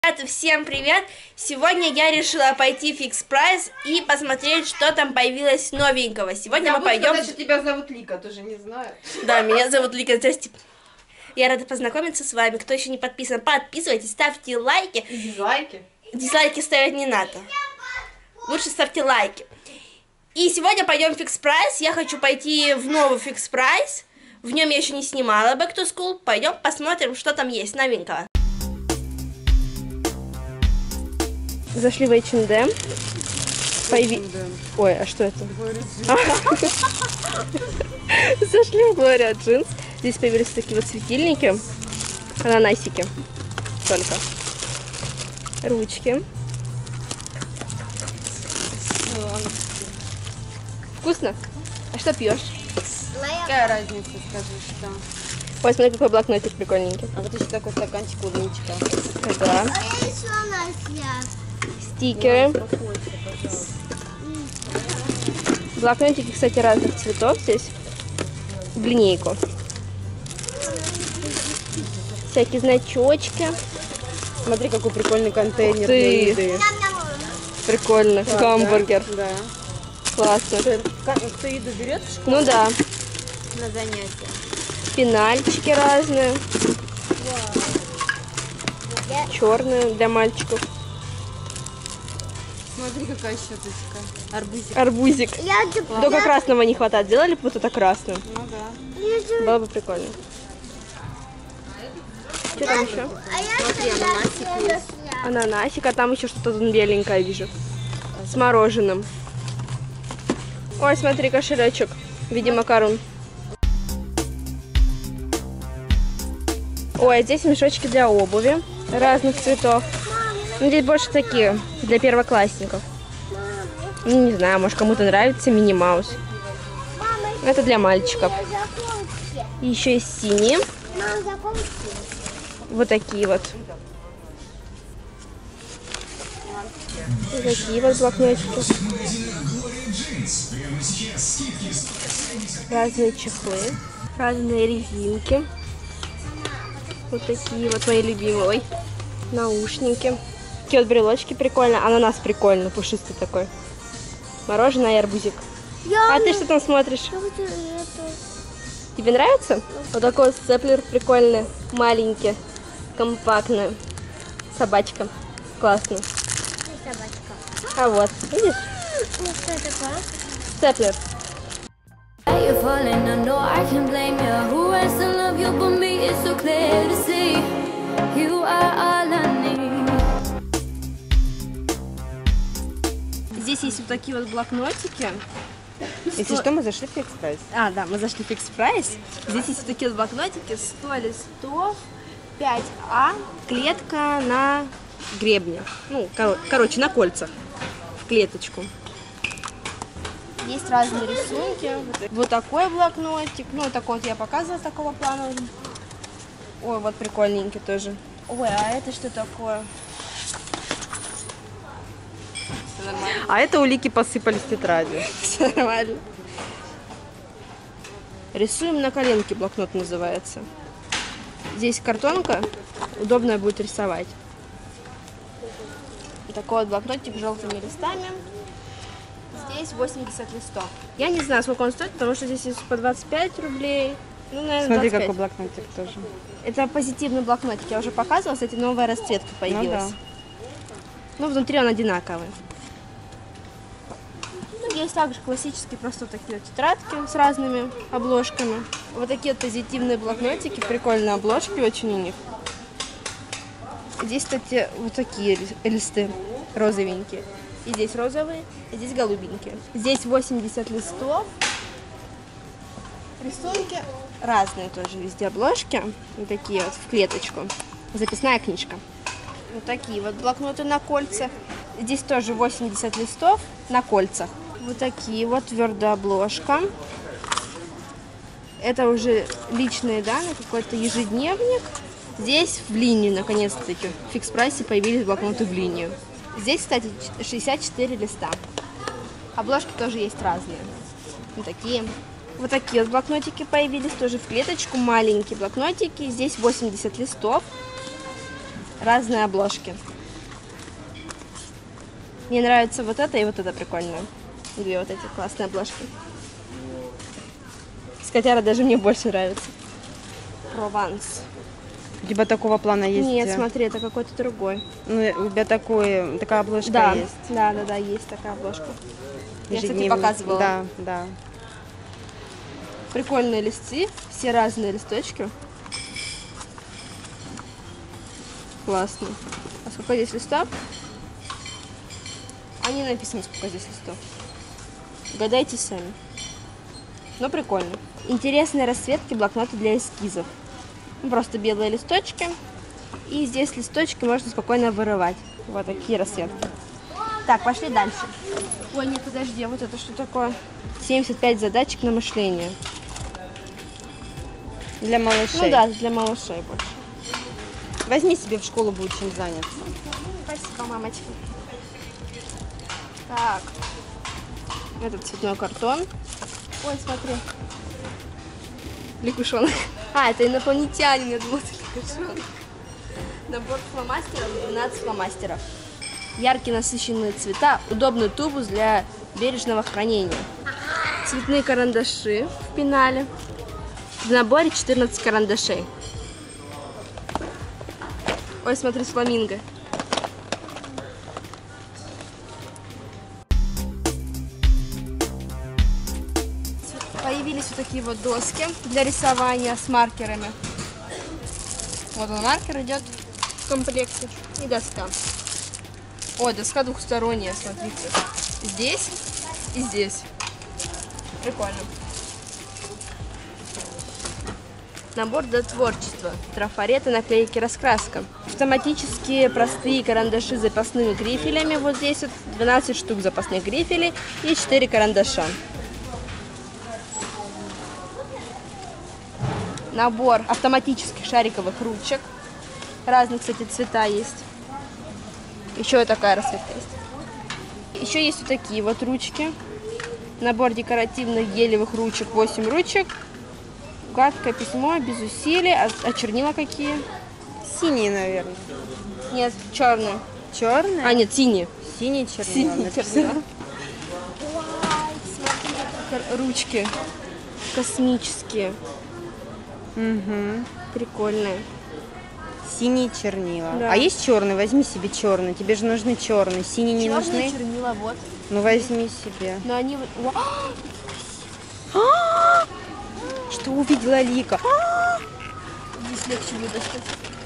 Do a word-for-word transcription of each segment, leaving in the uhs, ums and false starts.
Ребята, всем привет! Сегодня я решила пойти в Fix Price и посмотреть, что там появилось новенького. Сегодня мы пойдем... Сказать, что тебя зовут Лика, тоже не знаю. Да, меня зовут Лика. Здрасте. Я рада познакомиться с вами. Кто еще не подписан, подписывайтесь, ставьте лайки. И дизлайки. Дизлайки ставить не надо. Лучше ставьте лайки. И сегодня пойдем в Fix Price. Я хочу пойти в новый Fix Price. В нем я еще не снимала Back to School. Пойдем посмотрим, что там есть новенького. Зашли в эйч энд эм. Появи... Ой, а что это? Зашли в Gloria Jeans. Здесь появились такие вот светильники. Ананасики. Только. Ручки. Вкусно? А что пьешь? Какая разница, скажи, что? Ой, смотри, какой блокнотик прикольненький. А вот еще такой стаканчик клубничка. Да. Стикеры. Блокнотики, кстати, разных цветов здесь. В линейку. Всякие значочки. Смотри, какой прикольный контейнер Ты. для еды. Прикольно. Да, Гамбургер. Да. Классно. Кто еду берет в школу? Ну да. На занятия. Пенальчики разные. Черные для мальчиков. Смотри, какая щеточка. Арбузик. Арбузик. Только красного не хватает. Сделали бы вот это красным. Ну да. Было бы прикольно. Что там еще? Смотри, ананасик есть. Ананасик, а там еще что-то беленькое вижу. С мороженым. Ой, смотри, кошелечек в виде макарон. Ой, а здесь мешочки для обуви разных цветов. Ну, здесь больше такие, для первоклассников. Ну, не знаю, может кому-то нравится Мини Маус. Это для мальчиков. И еще есть синие. Вот такие вот. Вот такие вот блокнотики. Разные чехлы. Разные резинки. Вот такие вот мои любимые. Ой, наушники. Такие вот брелочки прикольно. Ананас прикольно, пушистый такой. Мороженое и арбузик. Я... А ты что там смотришь? Тебе нравится? Вот такой вот степлер прикольный, маленький, компактный. Собачка. Классно. Собачка. А вот, видишь? Ну, что такое? Степлер. Здесь есть вот такие вот блокнотики. Если что, мы зашли в Fix Price. А, да, мы зашли в Fix Price. Здесь есть вот такие вот блокнотики, сто листов, пять А, клетка на гребне. Ну, кор короче, на кольцах, в клеточку. Есть разные рисунки. Вот такой блокнотик. Ну, такой вот я показывала, такого плана. Ой, вот прикольненький тоже. Ой, а это что такое? А это у Лики посыпались тетради. Все нормально. Рисуем на коленке, блокнот называется. Здесь картонка, удобно будет рисовать. И такой вот блокнотик с желтыми листами. Здесь восемьдесят листов. Я не знаю, сколько он стоит, потому что здесь есть по двадцать пять рублей. Ну, наверное, Смотри, двадцать пять. какой блокнотик тоже. Это позитивный блокнотик, я уже показывала, кстати, новая расцветка появилась. Ну, да. Ну, внутри он одинаковый. Ну, есть также классические просто вот такие вот тетрадки с разными обложками. Вот такие вот позитивные блокнотики, прикольные обложки очень у них. Здесь, кстати, вот такие листы розовенькие. И здесь розовые, и здесь голубенькие. Здесь восемьдесят листов. Рисунки разные тоже везде обложки. Вот такие вот в клеточку. Записная книжка. Вот такие вот блокноты на кольцах. Здесь тоже восемьдесят листов на кольцах. Вот такие вот твердая обложка. Это уже личные данные, какой-то ежедневник. Здесь в линию, наконец-таки, в Fix Price появились блокноты в линию. Здесь, кстати, шестьдесят четыре листа. Обложки тоже есть разные. Вот такие. Вот такие вот блокнотики появились, тоже в клеточку, маленькие блокнотики. Здесь восемьдесят листов, разные обложки. Мне нравится вот это и вот это прикольное. Две вот эти классные обложки. Скатяра даже мне больше нравится. Прованс. У тебя такого плана есть? Нет, смотри, это какой-то другой. Ну, у тебя такой, такая обложка Да, есть. да, да, да, есть такая обложка. Я, кстати, Ежедневно. показывала. Да, да. Прикольные листы, все разные листочки. Классно. А сколько здесь листов? А не написано, сколько здесь листов. Угадайте сами. Но прикольно. Интересные расцветки блокноты для эскизов. Ну, просто белые листочки. И здесь листочки можно спокойно вырывать. Вот такие расцветки. Так, пошли дальше. Ой, нет, подожди, а вот это что такое? семьдесят пять задачек на мышление. Для малышей. Ну да, для малышей больше. Возьми себе в школу, будет чем заняться. Спасибо, мамочка. Так. Этот цветной картон. Ой, смотри. Лягушонок. А, это инопланетянин, я думала, это лягушонок. Набор фломастеров, двенадцать фломастеров. Яркие насыщенные цвета, удобный тубус для бережного хранения. Цветные карандаши в пенале. В наборе четырнадцать карандашей. Ой, смотри, с фламинго. Появились вот такие вот доски для рисования с маркерами. Вот он, маркер идет в комплекте. И доска. Ой, доска двухсторонняя, смотрите. Здесь и здесь. Прикольно. Набор для творчества. Трафареты, наклейки, раскраска. Автоматические простые карандаши с запасными грифелями. Вот здесь вот двенадцать штук запасных грифелей и четыре карандаша. Набор автоматических шариковых ручек. Разные, кстати, цвета есть. Еще такая расцветка есть. Еще есть вот такие вот ручки. Набор декоративных гелевых ручек. восемь ручек. Гладкое письмо, без усилий. А, а чернила какие? Синие, наверное. Нет, черные. Черные? А, нет, синие. Синие чернила. Синие чернила. Смотри, ручки космические. Угу. Прикольные. Синие чернила. Да. А есть черный? Возьми себе черный. Тебе же нужны черные. Синие не Черные нужны? чернила, вот. Ну возьми себе. Но они... вот- Что увидела Лика? Здесь легче будет достать.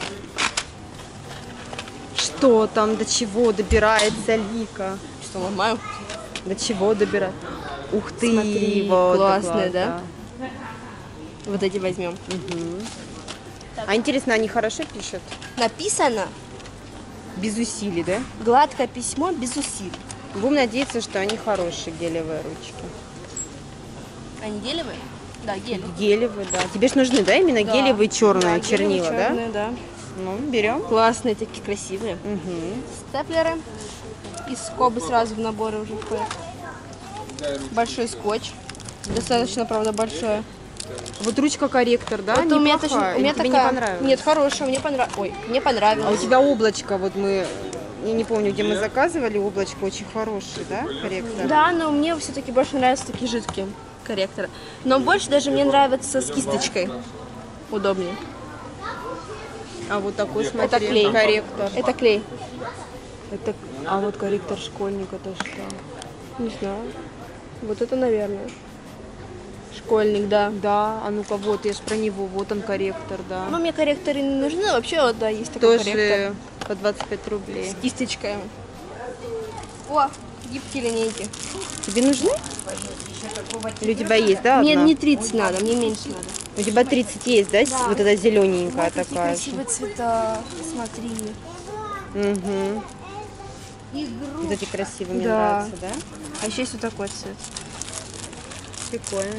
Что там? До чего добирается Лика? Что, ломаю? До чего добирается? Ух ты! Смотри, вот классные, класс, да? Вот эти возьмем. Угу. А интересно, они хорошо пишут? Написано Без усилий, да? гладкое письмо без усилий. Будем надеяться, что они хорошие гелевые ручки. Они гелевые? Да, гелевые. Гелевые, да. Тебе же нужны, да, именно Да. гелевые черные Да, чернила, гелевые, да? черные, да? Ну, берем. Классные такие, красивые. Угу. Степлеры. Из скобы сразу в наборы уже входят. Большой скотч. Достаточно, правда, большой. Вот ручка-корректор, да? Вот у меня, Неплохая. точно, у меня Или тебе такая... не понравилось? Нет, хорошая, мне понравилось. Ой, мне А у понравилось. тебя облачко, вот мы, я не помню, где мы заказывали, облачко очень хороший, да, корректор? Да, но мне все-таки больше нравятся такие жидкие корректоры. Но больше даже мне нравится с кисточкой. Удобнее. А вот такой, смотри, Это клей. корректор. Это клей. Это... А вот корректор школьника, это что? Не знаю. Вот это, наверное. Школьник, да. Да, а ну-ка, вот, я ж про него, вот он корректор, да. Ну, мне корректоры не нужны. Вообще, вот, да, есть такой корректор. Тоже по двадцать пять рублей. С кисточкой. О, гибкие линейки. Тебе нужны? Или у тебя есть, да, Мне одна? не тридцать надо, мне меньше надо. У тебя тридцать есть, да? Да. Вот эта зелененькая Вот такие такая. красивые цвета. Смотри. Угу. Игру. Вот эти красивые мне Да. нравятся, да? А еще есть вот такой цвет. Прикольно.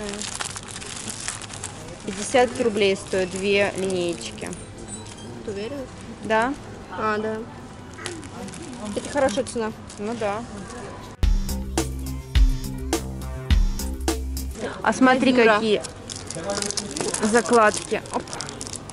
пятьдесят рублей стоят две линеечки. Ты уверена? Да? А, да. Это хорошая цена. Ну да. А смотри, Юра. какие закладки. Оп.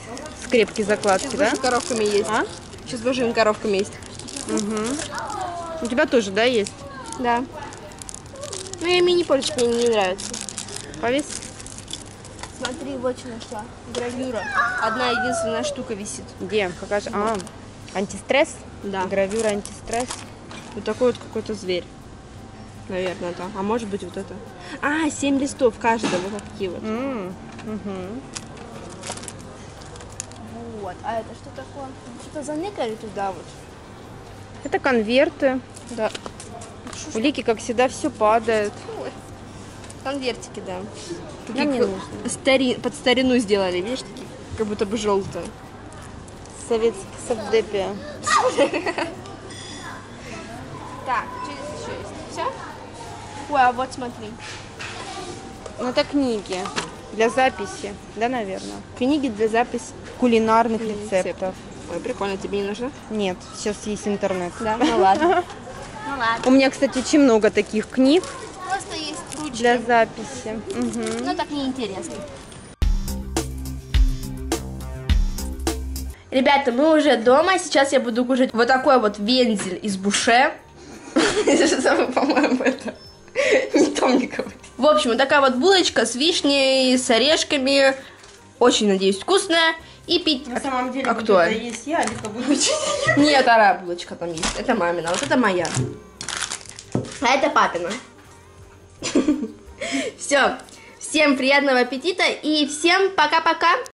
Скрепки закладки, Сейчас да? божьими коровками есть. А? Сейчас божьими коровками есть. Угу. У тебя тоже, да, есть? Да. Ну, я мини-польчик, мне не нравится. Повесь? Смотри, вот что нашла. Гравюра. Одна единственная штука висит. Где? Покажи. А, антистресс? Да. Гравюра антистресс. Вот такой вот какой-то зверь. Наверное, да. А может быть вот это. А, семь листов каждого. Вот такие вот. М, угу. Вот. А это что такое? Что-то заныкали туда вот. Это конверты. Да. У Лики, как всегда, все падает. Конвертики, да. Нам Такие не как- нужно. стари- Под старину сделали, видишь, такие, как будто бы желтые. Советский совдепия. Так, что здесь еще есть? Все? Ой, а вот смотри. Ну, это книги для записи, да, наверное? Книги для записи. Кулинарных Рецептов. рецептов. Ой, прикольно, тебе не нужно? Нет, сейчас есть интернет. Да, ну ладно. Ну ладно. У меня, кстати, очень много таких книг Просто есть ручки. для записи. Мгм. Ну так неинтересно. Ребята, мы уже дома. Сейчас я буду кушать вот такой вот вензель из буше. По-моему, это не то мне говорит. В общем, вот такая вот булочка с вишней, с орешками. Очень, надеюсь, вкусная. И пить. На самом деле, А вот кто? это есть я, Алика будет учить. Нет, вторая булочка там есть. Это мамина, вот это моя. А это папина. Все. Всем приятного аппетита и всем пока-пока.